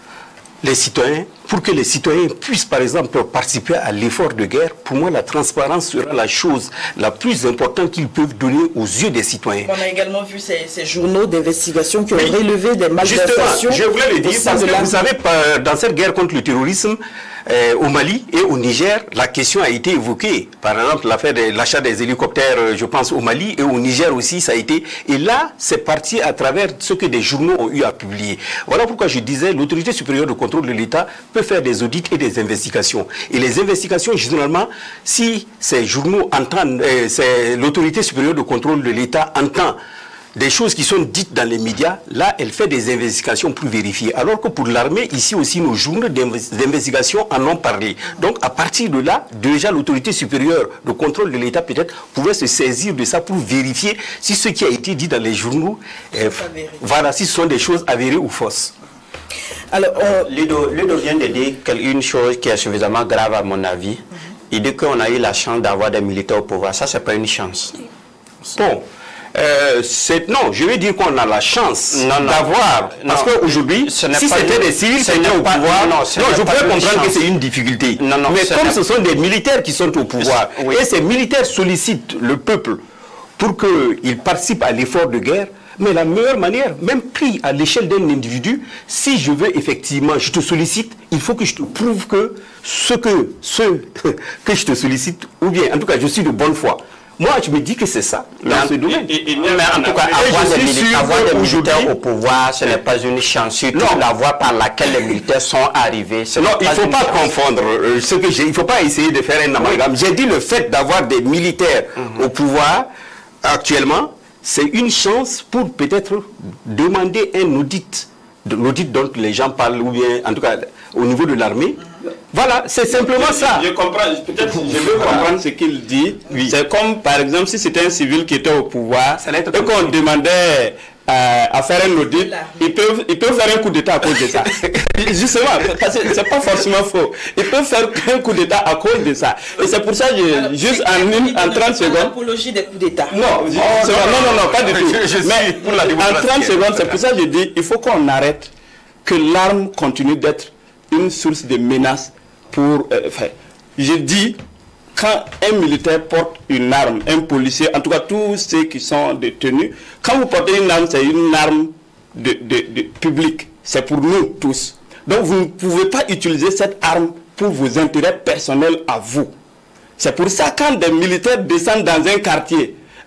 les citoyens pour que les citoyens puissent, par exemple, participer à l'effort de guerre. Pour moi, la transparence sera la chose la plus importante qu'ils peuvent donner aux yeux des citoyens. On a également vu ces, ces journaux d'investigation qui ont oui. relevé des malversations. Justement, je voulais le dire, parce que vous savez, dans cette guerre contre le terrorisme, Euh, au Mali et au Niger, la question a été évoquée. Par exemple, l'affaire de l'achat des hélicoptères, euh, je pense, au Mali et au Niger aussi, ça a été... Et là, c'est parti à travers ce que des journaux ont eu à publier. Voilà pourquoi je disais, l'autorité supérieure de contrôle de l'État peut faire des audits et des investigations. Et les investigations, généralement, si ces journaux entendent, euh, c'est l'autorité supérieure de contrôle de l'État entend des choses qui sont dites dans les médias, là, elle fait des investigations pour vérifier. Alors que pour l'armée, ici aussi, nos journaux d'investigation en ont parlé. Donc, à partir de là, déjà, l'autorité supérieure de contrôle de l'État, peut-être, pouvait se saisir de ça pour vérifier si ce qui a été dit dans les journaux, euh, voilà, si ce sont des choses avérées ou fausses. Alors, on... Ludo, Ludo vient de dire une chose qui est suffisamment grave à mon avis. Mm-hmm. Il dit qu'on a eu la chance d'avoir des militaires au pouvoir. Ça, c'est pas une chance. Bon. Euh, non, je veux dire qu'on a la chance d'avoir, parce qu'aujourd'hui, si c'était des civils qui étaient au pouvoir, non, non, non je peux comprendre que c'est une difficulté. Non, non, mais comme ce sont des militaires qui sont au pouvoir, oui. et ces militaires sollicitent le peuple pour qu'il participe à l'effort de guerre, mais la meilleure manière, même pris à l'échelle d'un individu, si je veux effectivement, je te sollicite, il faut que je te prouve que ce que, ce que je te sollicite, ou bien, en tout cas, je suis de bonne foi. Moi, je me dis que c'est ça, dans ce domaine. Et, et, et, mais en tout cas, avoir des, militaires, avoir des militaires au pouvoir, ce n'est pas une chance. Surtout la voie par laquelle les militaires sont arrivés. Non, il ne faut pas confondre euh, ce que j'ai. Il ne faut pas essayer de faire un amalgame. Oui. J'ai dit le fait d'avoir des militaires mm-hmm. au pouvoir actuellement, c'est une chance pour peut-être demander un audit. L'audit dont les gens parlent, ou bien, en tout cas, au niveau de l'armée. Voilà, c'est simplement je, ça. Je comprends, peut-être je veux comprendre ce qu'il dit. Oui. C'est comme, par exemple, si c'était un civil qui était au pouvoir, et qu'on demandait euh, à faire un audit, ils peuvent, ils peuvent faire un coup d'État à cause de ça. Justement, parce que c'est pas forcément faux. Ils peuvent faire un coup d'État à cause de ça. Et c'est pour ça que, je, Alors, juste en, une, en trente secondes... L'apologie des coups d'État. Non, oh, non, non, non, pas du tout. Je, je Mais pour la en trente secondes, c'est pour ça que je dis, il faut qu'on arrête que l'arme continue d'être une source de menace pour... Euh, enfin, je dis, quand un militaire porte une arme, un policier, en tout cas tous ceux qui sont détenus, quand vous portez une arme, c'est une arme de, de, de publique. C'est pour nous tous. Donc vous ne pouvez pas utiliser cette arme pour vos intérêts personnels à vous. C'est pour ça quand des militaires descendent dans un quartier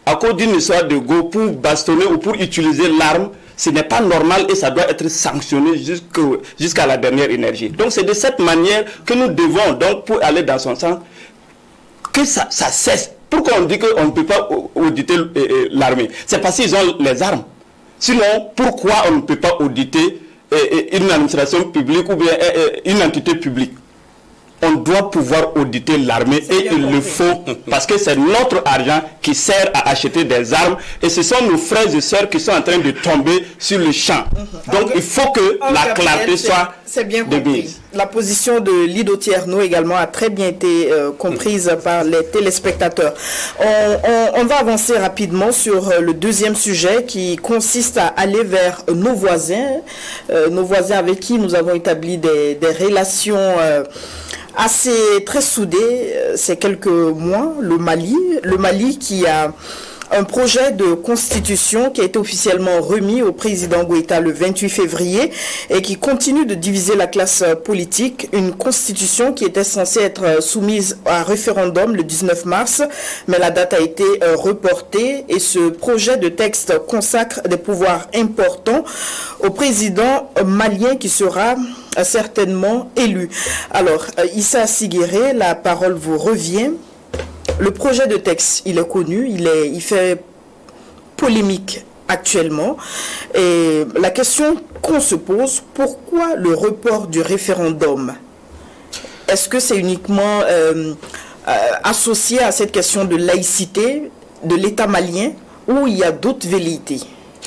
à cause d'une histoire de go pour bastonner ou pour utiliser l'arme, ce n'est pas normal et ça doit être sanctionné jusqu'à la dernière énergie. Donc c'est de cette manière que nous devons, donc pour aller dans son sens, que ça, ça cesse. Pourquoi on dit qu'on ne peut pas auditer l'armée? C'est parce qu'ils ont les armes. Sinon, pourquoi on ne peut pas auditer une administration publique ou bien une entité publique? On doit pouvoir auditer l'armée et il le faut parce que c'est notre argent qui sert à acheter des armes et ce sont nos frères et sœurs qui sont en train de tomber sur le champ. Mm-hmm. Donc il faut que oh, la clarté soit de mise. La position de Lido Tierno également a très bien été euh, comprise mm. par les téléspectateurs. On, on, on va avancer rapidement sur euh, le deuxième sujet qui consiste à aller vers nos voisins, euh, nos voisins avec qui nous avons établi des, des relations euh, assez très soudé, c'est quelques mois, le Mali, le Mali qui a un projet de constitution qui a été officiellement remis au président Goïta le vingt-huit février et qui continue de diviser la classe politique. Une constitution qui était censée être soumise à référendum le dix-neuf mars, mais la date a été reportée et ce projet de texte consacre des pouvoirs importants au président malien qui sera certainement élu. Alors, Issa Siguéré, la parole vous revient. Le projet de texte, il est connu, il, est, il fait polémique actuellement. Et la question qu'on se pose, pourquoi le report du référendum? Est-ce que c'est uniquement euh, euh, associé à cette question de laïcité de l'État malien ou il y a d'autres velléités?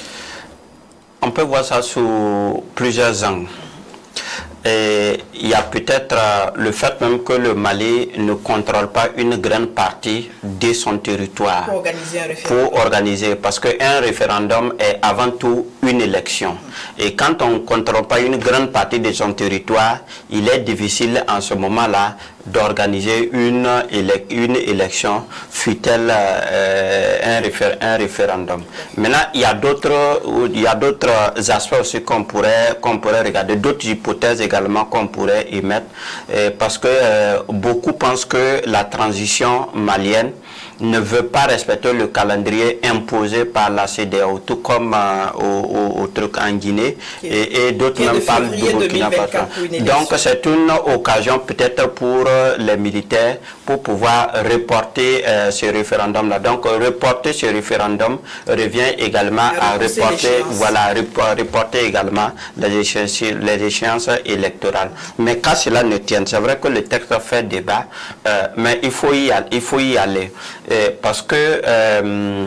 On peut voir ça sous plusieurs angles. Et il y a peut-être euh, le fait même que le Mali ne contrôle pas une grande partie de son territoire pour organiser un référendum. Pour organiser, parce qu'un référendum est avant tout une élection. Et quand on ne contrôle pas une grande partie de son territoire, il est difficile en ce moment-là d'organiser une, élec une élection, fut-elle euh, un, réfé un référendum. Maintenant, il y a d'autres il y a d'autres aspects aussi qu'on pourrait, qu'on pourrait regarder, d'autres hypothèses également qu'on pourrait émettre, euh, parce que euh, beaucoup pensent que la transition malienne ne veut pas respecter le calendrier imposé par la C E D E A O, tout comme euh, au, au, au truc en Guinée, et, et d'autres même parlent de Burkina Faso. Donc c'est une occasion peut-être pour euh, les militaires pour pouvoir reporter euh, ce référendum-là. Donc reporter ce référendum revient également à reporter, voilà, reporter également les échéances, les échéances électorales. Mais quand cela ne tient, c'est vrai que le texte fait débat, euh, mais il faut y aller. Il faut y aller. Parce que, euh,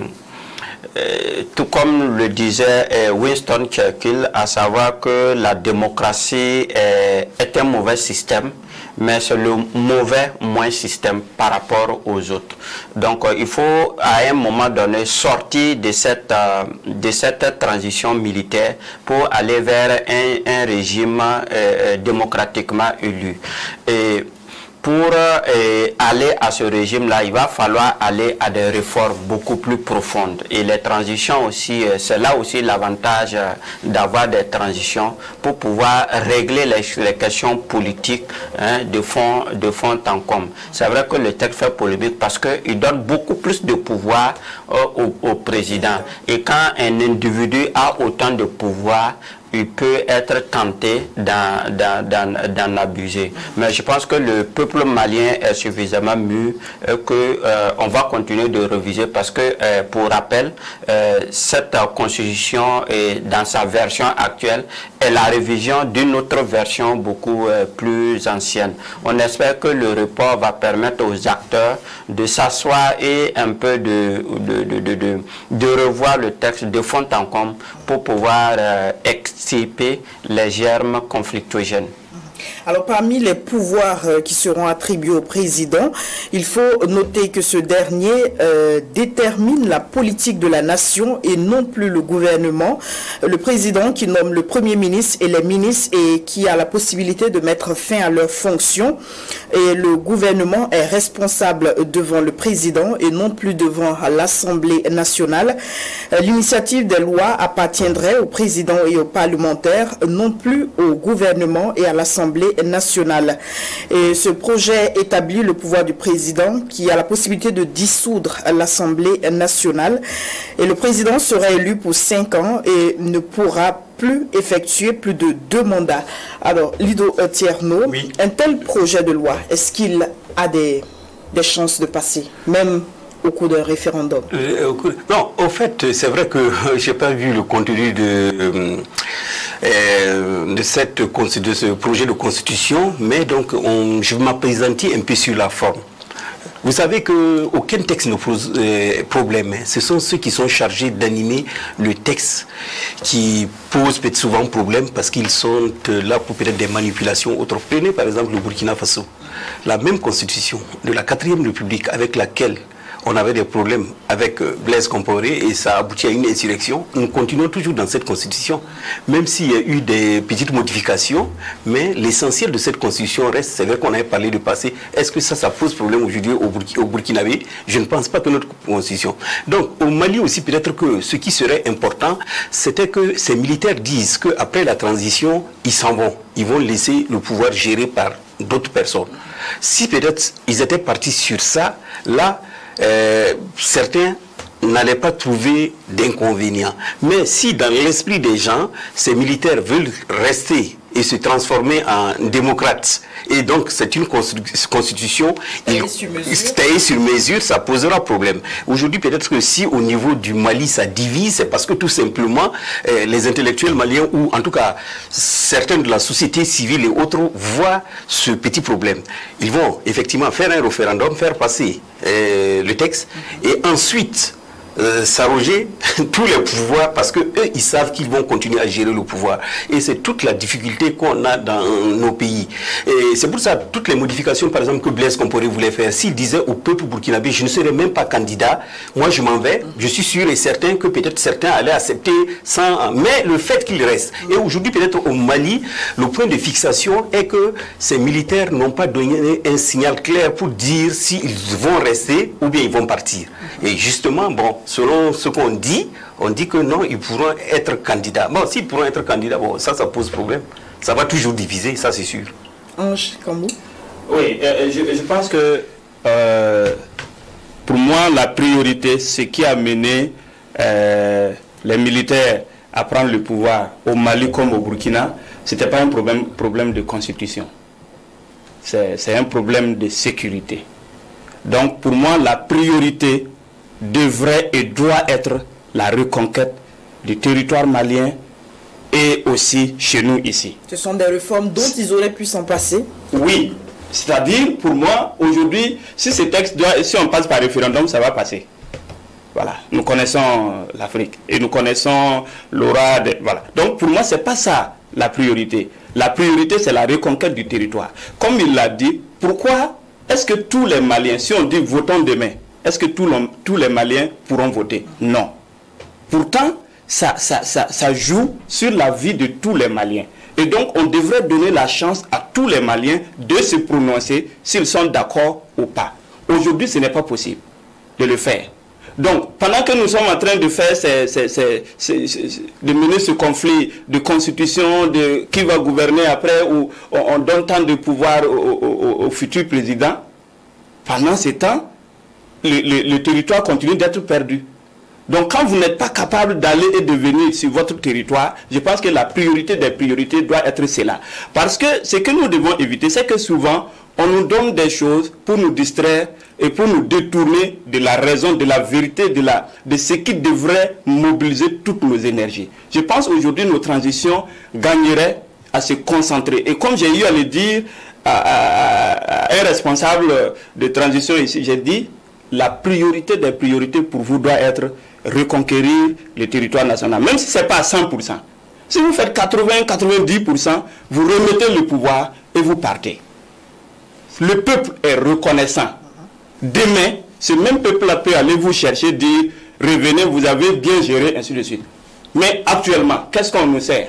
euh, tout comme le disait euh, Winston Churchill, à savoir que la démocratie est, est un mauvais système, mais c'est le mauvais moins système par rapport aux autres. Donc euh, il faut à un moment donné sortir de cette, euh, de cette transition militaire pour aller vers un, un régime euh, démocratiquement élu. Et pour euh, aller à ce régime-là, il va falloir aller à des réformes beaucoup plus profondes. Et les transitions aussi, euh, c'est là aussi l'avantage euh, d'avoir des transitions pour pouvoir régler les, les questions politiques hein, de, fond, de fond en comble. C'est vrai que le texte fait polémique parce qu'il donne beaucoup plus de pouvoir euh, au, au président. Et quand un individu a autant de pouvoir, il peut être tenté d'en abuser. Mais je pense que le peuple malien est suffisamment mûr euh, qu'on euh, va continuer de réviser parce que, euh, pour rappel, euh, cette constitution est, dans sa version actuelle est la révision d'une autre version beaucoup euh, plus ancienne. On espère que le report va permettre aux acteurs de s'asseoir et un peu de, de, de, de, de, de revoir le texte de fond en comble pour pouvoir euh, extirper les germes conflictuogènes. Alors, parmi les pouvoirs euh, qui seront attribués au président, il faut noter que ce dernier euh, détermine la politique de la nation et non plus le gouvernement. Le président qui nomme le premier ministre et les ministres et qui a la possibilité de mettre fin à leurs fonctions. Et le gouvernement est responsable devant le président et non plus devant l'Assemblée nationale. Euh, L'initiative des lois appartiendrait au président et aux parlementaires, non plus au gouvernement et à l'Assemblée l'Assemblée nationale. Et ce projet établit le pouvoir du président qui a la possibilité de dissoudre l'Assemblée nationale. Et le président sera élu pour cinq ans et ne pourra plus effectuer plus de deux mandats. Alors, Lido Thierno, oui. Un tel projet de loi, est-ce qu'il a des, des chances de passer, même au cours d'un référendum? euh, Non, au fait, c'est vrai que je n'ai pas vu le contenu de, euh, de, cette, de ce projet de constitution, mais donc on, je m'appesantis un peu sur la forme. Vous savez qu'aucun texte ne pose euh, problème. Hein. Ce sont ceux qui sont chargés d'animer le texte qui posent peut-être souvent problème parce qu'ils sont euh, là pour peut-être des manipulations autres. Prenez par exemple le Burkina Faso. La même constitution de la quatrième République avec laquelle on avait des problèmes avec Blaise Compaoré et ça a abouti à une insurrection. Nous continuons toujours dans cette constitution, même s'il y a eu des petites modifications, mais l'essentiel de cette constitution reste, c'est vrai qu'on avait parlé de passé. Est-ce que ça, ça pose problème aujourd'hui au, Burki, au Burkinabé? Je ne pense pas que notre constitution. Donc au Mali aussi, peut-être que ce qui serait important, c'était que ces militaires disent qu'après la transition, ils s'en vont. Ils vont laisser le pouvoir géré par d'autres personnes. Si peut-être ils étaient partis sur ça, là, Euh, certains n'allaient pas trouver d'inconvénients. Mais si dans l'esprit des gens, ces militaires veulent rester et se transformer en démocrates, et donc c'est une constitution taillée sur mesure, ça posera problème. Aujourd'hui, peut-être que si au niveau du Mali ça divise, c'est parce que tout simplement euh, les intellectuels maliens, ou en tout cas certains de la société civile et autres, voient ce petit problème. Ils vont effectivement faire un référendum, faire passer euh, le texte, et ensuite Euh, s'arroger tous les pouvoirs parce que eux ils savent qu'ils vont continuer à gérer le pouvoir, et c'est toute la difficulté qu'on a dans nos pays. Et c'est pour ça toutes les modifications par exemple que Blaise Compaoré voulait faire, s'il disait au peuple burkinabé je ne serai même pas candidat, moi je m'en vais, je suis sûr et certain que peut-être certains allaient accepter sans, mais le fait qu'il reste. Et aujourd'hui peut-être au Mali le point de fixation est que ces militaires n'ont pas donné un signal clair pour dire s'ils vont rester ou bien ils vont partir. Et justement, bon, selon ce qu'on dit, on dit que non, ils pourront être candidats. Bon, s'ils pourront être candidats, bon, ça, ça pose problème. Ça va toujours diviser, ça c'est sûr. Ange, comme vous? Oui, euh, je, je pense que euh, pour moi, la priorité, ce qui a mené euh, les militaires à prendre le pouvoir au Mali comme au Burkina, ce n'était pas un problème, problème de constitution. C'est un problème de sécurité. Donc pour moi, la priorité devrait et doit être la reconquête du territoire malien et aussi chez nous ici. Ce sont des réformes dont ils auraient pu s'en passer? Oui, c'est-à-dire pour moi, aujourd'hui, si ce texte doit, si on passe par référendum, ça va passer. Voilà, nous connaissons l'Afrique et nous connaissons l'aura de... Voilà. Donc pour moi, ce n'est pas ça la priorité. La priorité, c'est la reconquête du territoire. Comme il l'a dit, pourquoi est-ce que tous les Maliens, si on dit votons demain, est-ce que tous, tous les Maliens pourront voter? Non. Pourtant, ça, ça, ça, ça joue sur la vie de tous les Maliens. Et donc, on devrait donner la chance à tous les Maliens de se prononcer s'ils sont d'accord ou pas. Aujourd'hui, ce n'est pas possible de le faire. Donc, pendant que nous sommes en train de faire, ces, ces, ces, ces, ces, de mener ce conflit de constitution, de qui va gouverner après, où on, on donne tant de pouvoir au, au, au futur président, pendant ce temps, le, le, le territoire continue d'être perdu. Donc, quand vous n'êtes pas capable d'aller et de venir sur votre territoire, je pense que la priorité des priorités doit être cela. Parce que ce que nous devons éviter, c'est que souvent, on nous donne des choses pour nous distraire et pour nous détourner de la raison, de la vérité, de, la, de ce qui devrait mobiliser toutes nos énergies. Je pense aujourd'hui nos transitions gagneraient à se concentrer. Et comme j'ai eu à le dire à, à, à un responsable de transition ici, j'ai dit, la priorité des priorités pour vous doit être reconquérir le territoire national, même si ce n'est pas à cent pour cent. Si vous faites quatre-vingts à quatre-vingt-dix pour cent, vous remettez le pouvoir et vous partez. Le peuple est reconnaissant. Demain, ce même peuple-là peut aller vous chercher, dire, revenez, vous avez bien géré, ainsi de suite. Mais actuellement, qu'est-ce qu'on nous sert?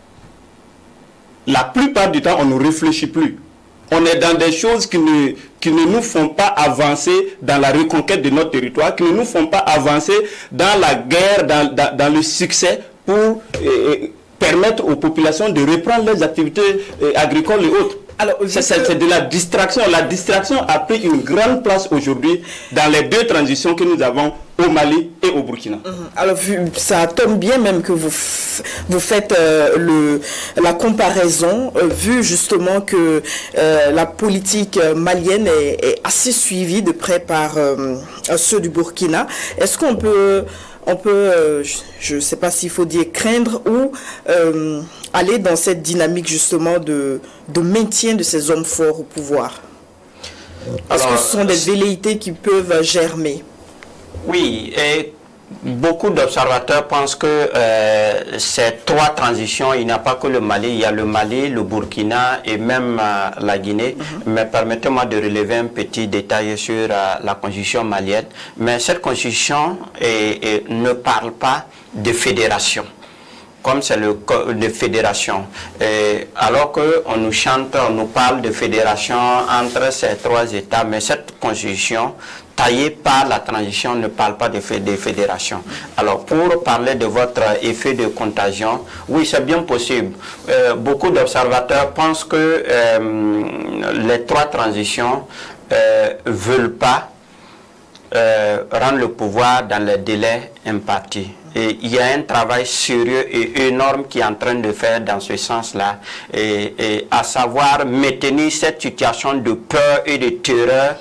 La plupart du temps, on ne réfléchit plus. On est dans des choses qui ne, qui ne nous font pas avancer dans la reconquête de notre territoire, qui ne nous font pas avancer dans la guerre, dans, dans, dans le succès pour euh, permettre aux populations de reprendre leurs activités euh, agricoles et autres. C'est de la distraction. La distraction a pris une grande place aujourd'hui dans les deux transitions que nous avons au Mali et au Burkina. Alors, ça tombe bien même que vous, vous faites euh, le, la comparaison, euh, vu justement que euh, la politique malienne est, est assez suivie de près par euh, ceux du Burkina. Est-ce qu'on peut... on peut, euh, je ne sais pas s'il faut dire craindre ou euh, aller dans cette dynamique justement de, de maintien de ces hommes forts au pouvoir? Est-ce que ce sont des velléités qui peuvent germer? Oui, et beaucoup d'observateurs pensent que euh, ces trois transitions, il n'y a pas que le Mali, il y a le Mali, le Burkina et même euh, la Guinée. Mm-hmm. Mais permettez-moi de relever un petit détail sur euh, la constitution malienne. Mais cette constitution est, est, ne parle pas de fédération, comme c'est le cas de fédération. Et alors qu'on nous chante, on nous parle de fédération entre ces trois États, mais cette constitution taillée par la transition ne parle pas de, de fédération. Alors pour parler de votre effet de contagion, oui, c'est bien possible. Euh, beaucoup d'observateurs pensent que euh, les trois transitions euh, ne veulent pas euh, rendre le pouvoir dans les délais impartis. Et il y a un travail sérieux et énorme qui est en train de faire dans ce sens-là, et, et à savoir maintenir cette situation de peur et de terreur,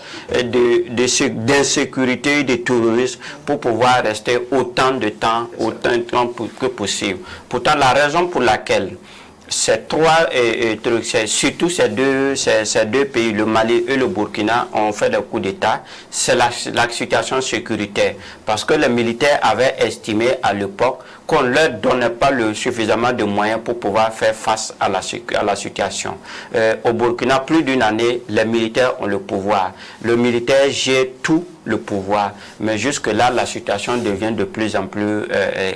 d'insécurité de, de, et de terrorisme pour pouvoir rester autant de temps, autant de temps que possible. Pourtant, la raison pour laquelle ces trois euh, trucs, surtout ces deux, ces, ces deux pays, le Mali et le Burkina, ont fait des coups d'État, c'est la, la situation sécuritaire. Parce que les militaires avaient estimé à l'époque qu'on ne leur donnait pas le, suffisamment de moyens pour pouvoir faire face à la, à la situation. Euh, au Burkina, plus d'une année, les militaires ont le pouvoir. Le militaire gère tout le pouvoir. Mais jusque-là, la situation devient de plus en plus euh,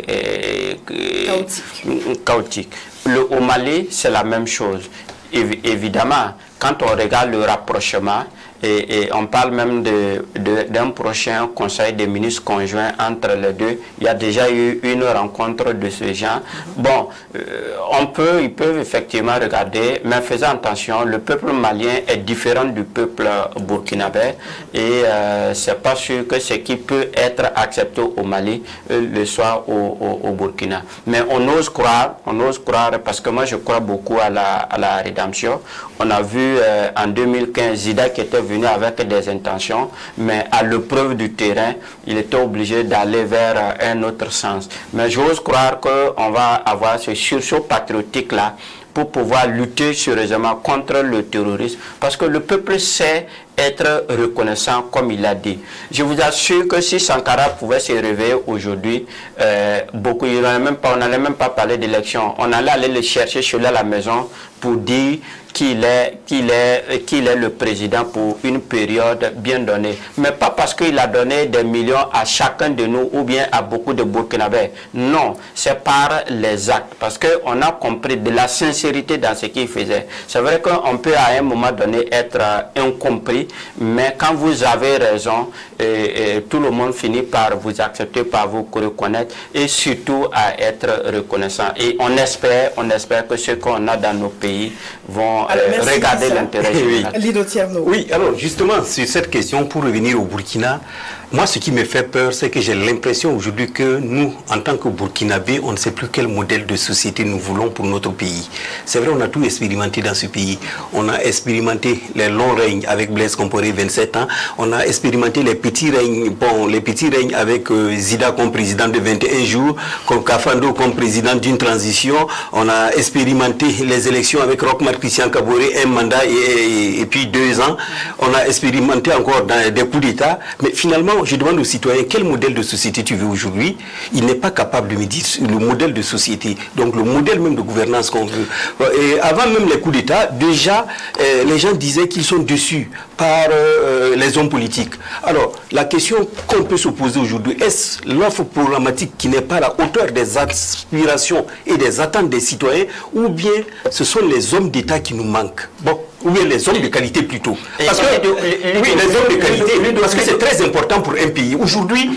euh, euh, chaotique. chaotique. Le, au Mali, c'est la même chose. Évi évidemment, quand on regarde le rapprochement, et, et on parle même de, de, d'un prochain conseil des ministres conjoints entre les deux, il y a déjà eu une rencontre de ce genre. Bon, euh, on peut, ils peuvent effectivement regarder, mais faisant attention, le peuple malien est différent du peuple burkinabé, et euh, c'est pas sûr que ce qui peut être accepté au Mali euh, le soit au, au, au Burkina. Mais on ose croire, on ose croire, parce que moi je crois beaucoup à la, à la rédemption. On a vu euh, en deux mille quinze Zida qui était venu avec des intentions, mais à l'épreuve du terrain, il était obligé d'aller vers euh, un autre sens. Mais j'ose croire qu'on va avoir ce sursaut patriotique-là pour pouvoir lutter sérieusement contre le terrorisme, parce que le peuple sait être reconnaissant comme il l'a dit. Je vous assure que si Sankara pouvait se réveiller aujourd'hui, euh, beaucoup, il même pas, on n'allait même pas parler d'élection, on allait aller le chercher chez lui à la maison pour dire qu'il est, qu'il est, qu'il est le président pour une période bien donnée. Mais pas parce qu'il a donné des millions à chacun de nous ou bien à beaucoup de Burkinabés. Non, c'est par les actes. Parce qu'on a compris de la sincérité dans ce qu'il faisait. C'est vrai qu'on peut à un moment donné être incompris, mais quand vous avez raison, et, et tout le monde finit par vous accepter, par vous reconnaître et surtout à être reconnaissant. Et on espère, on espère que ce qu'on a dans nos pays vont alors, euh, regarder l'intérêt général. Oui, alors justement, sur cette question, pour revenir au Burkina, moi ce qui me fait peur, c'est que j'ai l'impression aujourd'hui que nous, en tant que Burkinabés, on ne sait plus quel modèle de société nous voulons pour notre pays. C'est vrai, on a tout expérimenté dans ce pays. On a expérimenté les longs règnes avec Blaise Compaoré, vingt-sept ans. On a expérimenté les petits règnes, bon, les petits règnes avec euh, Zida comme président de vingt et un jours, comme Kafando comme président d'une transition. On a expérimenté les élections avec Roch-Marc Christian Kaboré, un mandat et, et, et puis deux ans. On a expérimenté encore dans des coups d'État. Mais finalement, je demande aux citoyens quel modèle de société tu veux aujourd'hui. Il n'est pas capable de me dire le modèle de société, donc le modèle même de gouvernance qu'on veut. Et avant même les coups d'État, déjà, euh, les gens disaient qu'ils sont déçus par euh, les hommes politiques. Alors, la question qu'on peut se poser aujourd'hui, est-ce l'offre programmatique qui n'est pas à la hauteur des aspirations et des attentes des citoyens, ou bien ce sont les hommes d'État qui nous manquent? Bon, ou bien les hommes de qualité plutôt. Parce que, oui, les hommes de qualité, parce que c'est très important pour un pays. Aujourd'hui,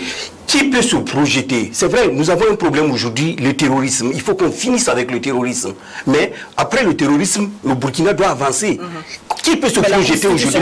qui peut se projeter? C'est vrai, nous avons un problème aujourd'hui, le terrorisme. Il faut qu'on finisse avec le terrorisme. Mais après le terrorisme, le Burkina doit avancer. Mm-hmm. Qui peut se Mais projeter aujourd'hui?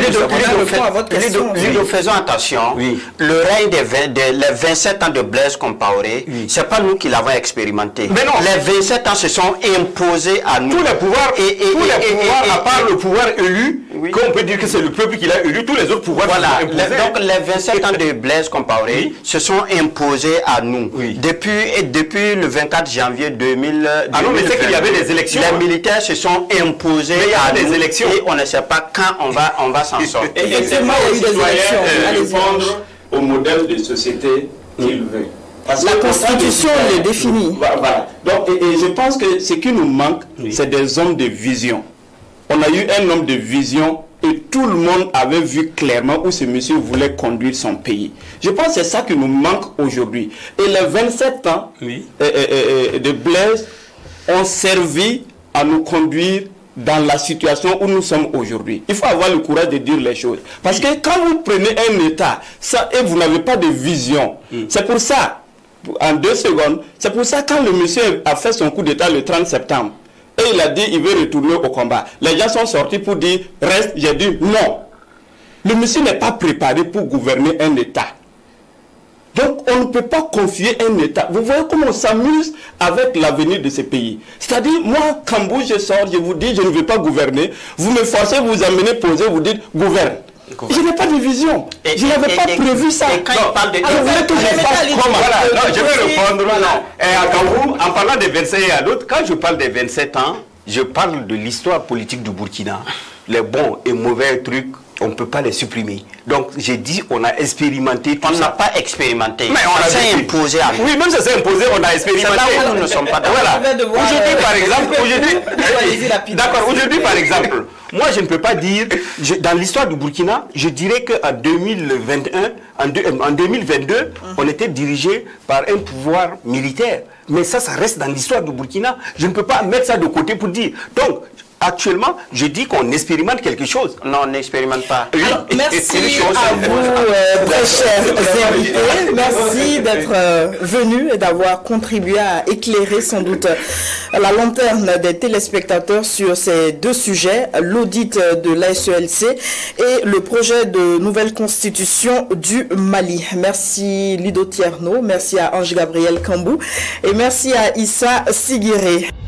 Nous faisons attention. Oui. Le règne des, vingt, des les vingt-sept ans de Blaise Compaoré, oui. c'est pas nous qui l'avons expérimenté. Mais non. Les vingt-sept ans se sont imposés à nous. Tous les pouvoirs, et, et, tous les et, pouvoirs et, et, à part et, le pouvoir élu, oui. qu'on peut dire que c'est le peuple qui l'a élu, tous les autres pouvoirs voilà. sont imposés. Les, donc les vingt-sept ans de Blaise Compaoré oui. se sont imposés à nous. Oui. Depuis, et depuis le vingt-quatre janvier deux mille. Ah non, mais c'est qu'il y avait des élections. Les hein. militaires se sont imposés mais il y a à des nous élections. Et on ne sait pas quand on va, on va s'en sortir. Effectivement, il y a eu des élections. Euh, répondre au modèle de société qu'il veut. Parce la Constitution le définit. Voilà. Donc, et, et je pense que ce qui nous manque, oui. c'est des hommes de vision. On a eu un homme de vision et tout le monde avait vu clairement où ce monsieur voulait conduire son pays. Je pense que c'est ça qui nous manque aujourd'hui. Et les vingt-sept ans oui. et, et, et, de Blaise ont servi à nous conduire dans la situation où nous sommes aujourd'hui. Il faut avoir le courage de dire les choses. Parce que quand vous prenez un État ça, et vous n'avez pas de vision, mm. c'est pour ça, en deux secondes, c'est pour ça quand le monsieur a fait son coup d'État le trente septembre, et il a dit il veut retourner au combat, les gens sont sortis pour dire reste, j'ai dit non. Le monsieur n'est pas préparé pour gouverner un État. Donc, on ne peut pas confier un État. Vous voyez comment on s'amuse avec l'avenir de ce pays. C'est-à-dire, moi, Kambou, je sors, je vous dis, je ne veux pas gouverner. Vous me forcez, vous amenez, posez, vous dites, gouverne. Je n'ai pas de vision. Et, je n'avais pas et, prévu ça. Et quand non. il parle de... Alors, vous voulez que je fasse comment? Voilà, non, je vais répondre. Voilà. Et à Kambou, en parlant des vingt-sept et à d'autres, quand je parle des vingt-sept ans, je parle de l'histoire politique du Burkina. Les bons et mauvais trucs, on ne peut pas les supprimer. Donc, j'ai dit, on a expérimenté tout On ça. n'a pas expérimenté. Mais on s'est imposé à nous. Oui, même ça s'est imposé, on a expérimenté. C'est là où nous ne sommes pas d'accord. Voilà. Aujourd'hui, par exemple, aujourd'hui, d'accord, aujourd'hui, par exemple, moi, je ne peux pas dire, je, dans l'histoire du Burkina, je dirais qu'en deux mille vingt et un, en, deux, en deux mille vingt-deux, mm-hmm. on était dirigé par un pouvoir militaire. Mais ça, ça reste dans l'histoire du Burkina. Je ne peux pas mettre ça de côté pour dire. Donc, actuellement, je dis qu'on expérimente quelque chose. Non, on n'expérimente pas. Oui. Alors, merci à vous, euh, très chers invités. Merci d'être euh, venus et d'avoir contribué à éclairer sans doute la lanterne des téléspectateurs sur ces deux sujets, l'audit de l'A S E L C et le projet de nouvelle constitution du Mali. Merci Lido Tierno, merci à Ange Gabriel Kambou et merci à Issa Sigiré.